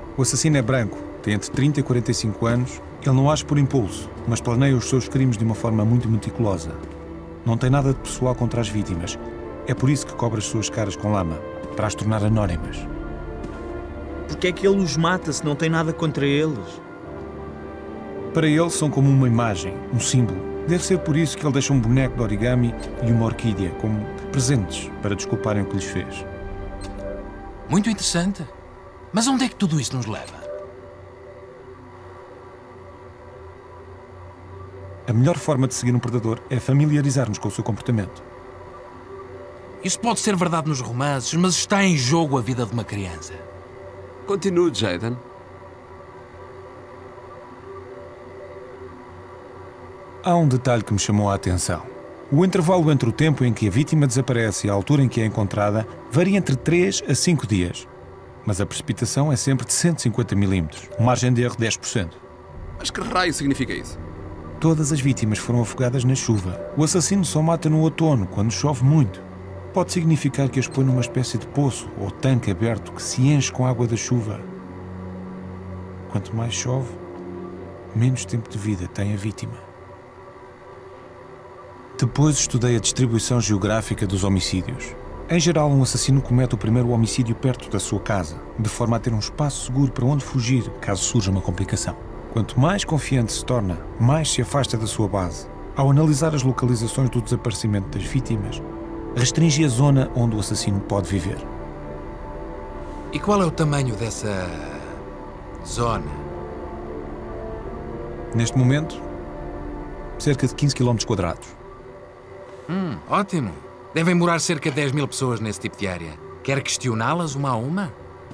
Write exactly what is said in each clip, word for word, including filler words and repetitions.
O assassino é branco, tem entre trinta e quarenta e cinco anos. Ele não age por impulso, mas planeia os seus crimes de uma forma muito meticulosa. Não tem nada de pessoal contra as vítimas. É por isso que cobre as suas caras com lama, para as tornar anónimas. Porque é que ele os mata se não tem nada contra eles? Para ele são como uma imagem, um símbolo. Deve ser por isso que ele deixa um boneco de origami e uma orquídea como presentes para desculparem o que lhes fez. Muito interessante. Mas onde é que tudo isso nos leva? A melhor forma de seguir um predador é familiarizar-nos com o seu comportamento. Isso pode ser verdade nos romances, mas está em jogo a vida de uma criança. Continue, Jayden. Há um detalhe que me chamou a atenção. O intervalo entre o tempo em que a vítima desaparece e a altura em que é encontrada varia entre três a cinco dias. Mas a precipitação é sempre de cento e cinquenta milímetros, margem de erro dez por cento. Mas que raio significa isso? Todas as vítimas foram afogadas na chuva. O assassino só mata no outono, quando chove muito. Pode significar que as põe numa espécie de poço ou tanque aberto que se enche com a água da chuva. Quanto mais chove, menos tempo de vida tem a vítima. Depois estudei a distribuição geográfica dos homicídios. Em geral, um assassino comete o primeiro homicídio perto da sua casa, de forma a ter um espaço seguro para onde fugir, caso surja uma complicação. Quanto mais confiante se torna, mais se afasta da sua base. Ao analisar as localizações do desaparecimento das vítimas, restringe a zona onde o assassino pode viver. E qual é o tamanho dessa zona? Neste momento, cerca de quinze quilómetros quadrados. Hum, ótimo. Devem morar cerca de dez mil pessoas nesse tipo de área. Quer questioná-las uma a uma?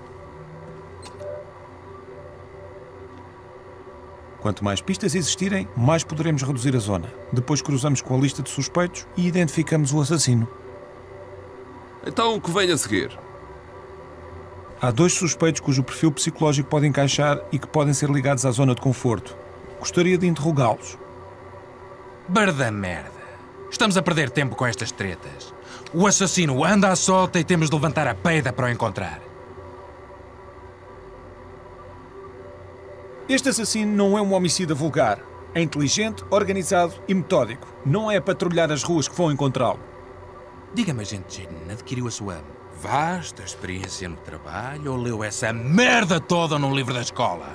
Quanto mais pistas existirem, mais poderemos reduzir a zona. Depois cruzamos com a lista de suspeitos e identificamos o assassino. Então, o que vem a seguir? Há dois suspeitos cujo perfil psicológico pode encaixar e que podem ser ligados à zona de conforto. Gostaria de interrogá-los. Barda merda. Estamos a perder tempo com estas tretas. O assassino anda à solta e temos de levantar a peida para o encontrar. Este assassino não é um homicida vulgar. É inteligente, organizado e metódico. Não é patrulhar as ruas que vão encontrá-lo. Diga-me, agente Jayden adquiriu a sua vasta experiência no trabalho ou leu essa merda toda num livro da escola?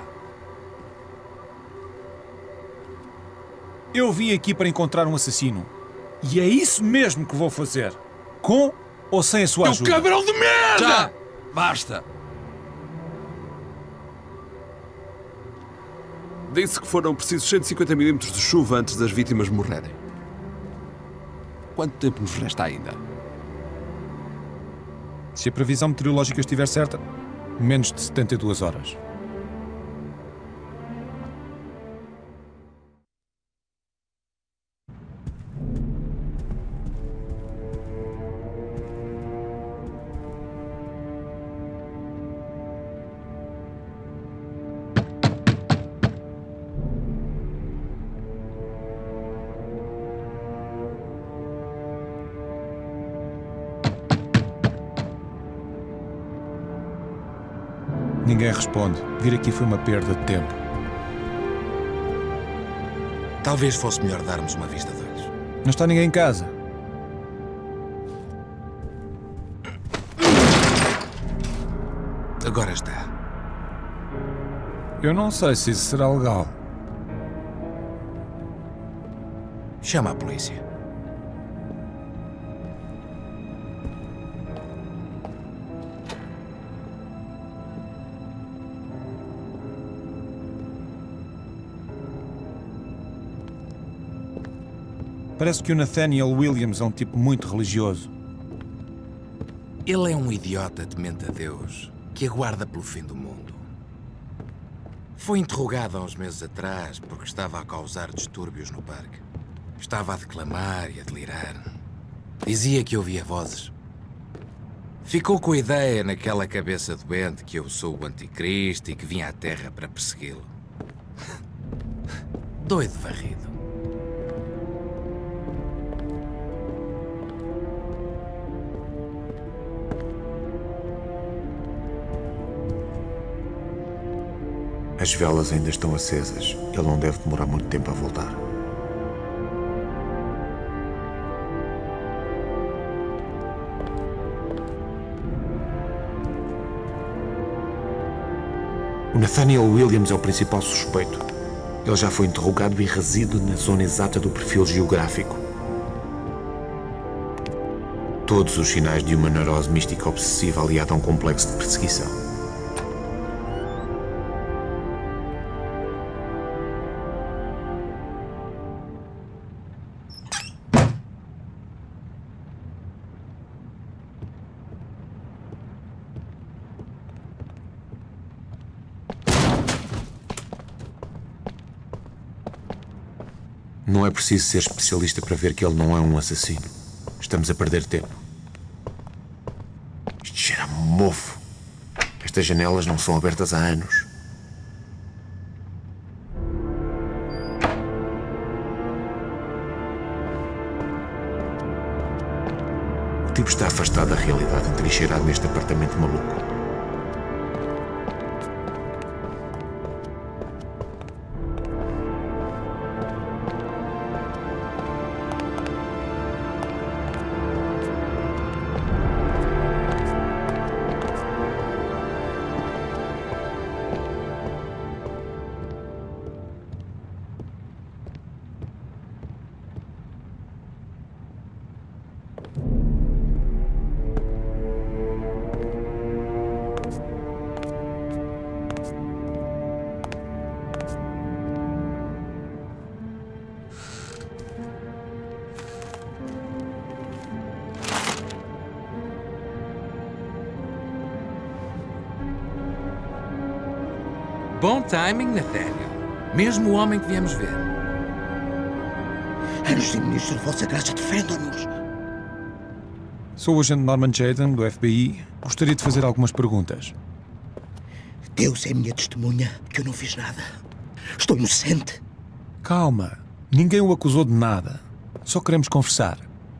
Eu vim aqui para encontrar um assassino. E é isso mesmo que vou fazer. Com ou sem a sua Teu ajuda. cabrão de merda! Já! Basta! Disse que foram precisos cento e cinquenta milímetros de chuva antes das vítimas morrerem. Quanto tempo nos resta ainda? Se a previsão meteorológica estiver certa, menos de setenta e duas horas. Ninguém responde. Vir aqui foi uma perda de tempo. Talvez fosse melhor darmos uma vista de olhos. Não está ninguém em casa. Agora está. Eu não sei se isso será legal. Chama a polícia. Parece que o Nathaniel Williams é um tipo muito religioso. Ele é um idiota temente a Deus que aguarda pelo fim do mundo. Foi interrogado há uns meses atrás porque estava a causar distúrbios no parque. Estava a declamar e a delirar. Dizia que ouvia vozes. Ficou com a ideia naquela cabeça doente que eu sou o anticristo e que vinha à Terra para persegui-lo. Doido varrido. As velas ainda estão acesas. Ele não deve demorar muito tempo a voltar. O Nathaniel Williams é o principal suspeito. Ele já foi interrogado e reside na zona exata do perfil geográfico. Todos os sinais de uma neurose mística obsessiva aliada a um complexo de perseguição. Não é preciso ser especialista para ver que ele não é um assassino. Estamos a perder tempo. Isto cheira a mofo. Estas janelas não são abertas há anos. O tipo está afastado da realidade, entrincheirado neste apartamento maluco. Bom timing, Nathaniel. Mesmo o homem que viemos ver. Anjos e ministros de vossa graça, defendam-nos. Sou o agente Norman Jayden, do F B I. Gostaria de fazer algumas perguntas. Deus é minha testemunha que eu não fiz nada. Estou inocente. Calma. Ninguém o acusou de nada. Só queremos conversar.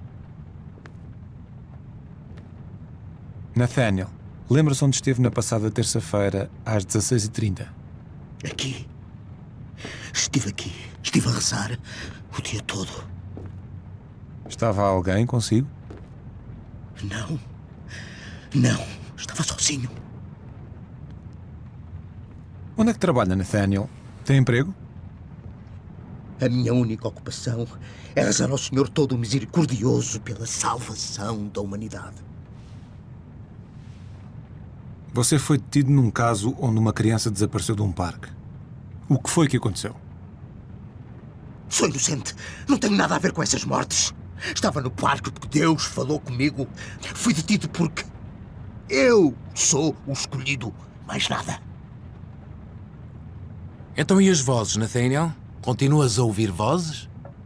Nathaniel, lembra-se onde esteve na passada terça-feira, às dezasseis e trinta? Aqui. Estive aqui. Estive a rezar o dia todo. Estava alguém consigo? Não. Não. Estava sozinho. Onde é que trabalha, Nathaniel? Tem emprego? A minha única ocupação é rezar ao Senhor todo misericordioso pela salvação da humanidade. Você foi detido num caso onde uma criança desapareceu de um parque. O que foi que aconteceu? Sou inocente. Não tenho nada a ver com essas mortes. Estava no parque porque Deus falou comigo. Fui detido porque eu sou o escolhido. Mais nada. Então e as vozes, Nathaniel? Continuas a ouvir vozes?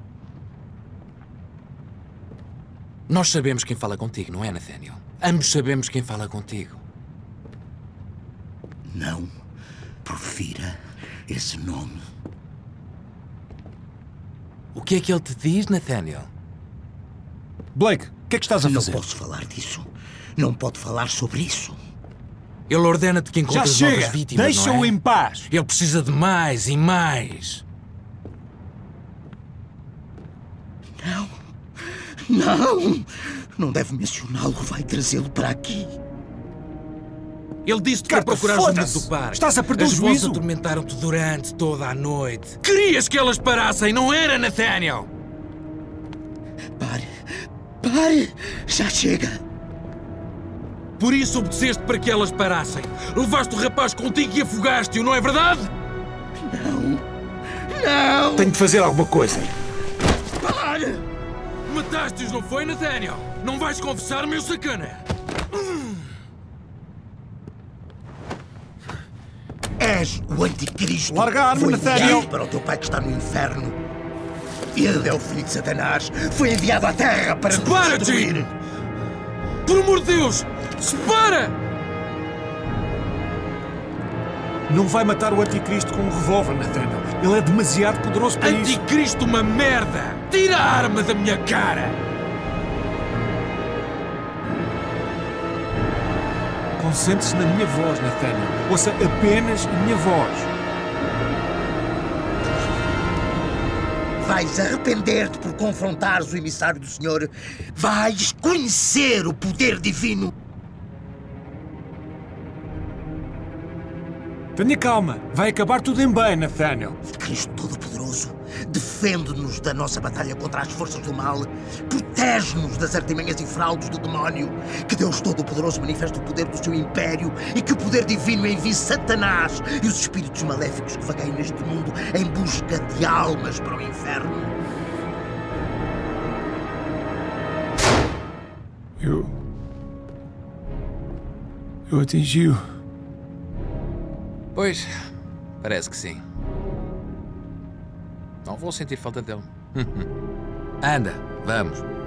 Nós sabemos quem fala contigo, não é, Nathaniel? Ambos sabemos quem fala contigo. Não profira esse nome. O que é que ele te diz, Nathaniel? Blake, o que é que estás a fazer? Não posso falar disso. Não pode falar sobre isso. Ele ordena-te que encontres Já chega. novas vítimas, Deixa-o não é? em paz. Ele precisa de mais e mais. Não. Não. Não deve mencioná-lo. Vai trazê-lo para aqui. Ele disse-te para Carta, procurares o mundo foda-se. do parque. Estás a perder o As vozes juízo. atormentaram-te durante toda a noite. Querias que elas parassem, não era, Nathaniel? Pare. Pare. Já chega. Por isso obedeceste para que elas parassem. Levaste o rapaz contigo e afogaste-o, não é verdade? Não. Não. Tenho de fazer alguma coisa. Pare. Mataste-os, não foi, Nathaniel? Não vais confessar, meu sacana? És o anticristo. Larga a arma, Foi Nathaniel. enviado para o teu pai que está no inferno. Ele é o filho de Satanás. Foi enviado à Terra para nos Separa, destruir. Jim! Por amor de Deus! Separa! Não vai matar o anticristo com um revólver, Nathaniel. Ele é demasiado poderoso para isso. Anticristo, uma merda! Tira a arma da minha cara! Concentre-se na minha voz, Nathaniel. Ouça apenas a minha voz. Vais arrepender-te por confrontares o emissário do Senhor. Vais conhecer o poder divino. Tenha calma. Vai acabar tudo em bem, Nathaniel. Cristo Todo-Poderoso, defende-nos da nossa batalha contra as forças do mal. Protege-nos das artimanhas e fraudes do demónio. Que Deus Todo-Poderoso manifeste o poder do seu império e que o poder divino envie Satanás e os espíritos maléficos que vagueiam neste mundo em busca de almas para o inferno. Eu... Eu atingi-o. Pois, parece que sim. Não vou sentir falta dele. Anda, vamos.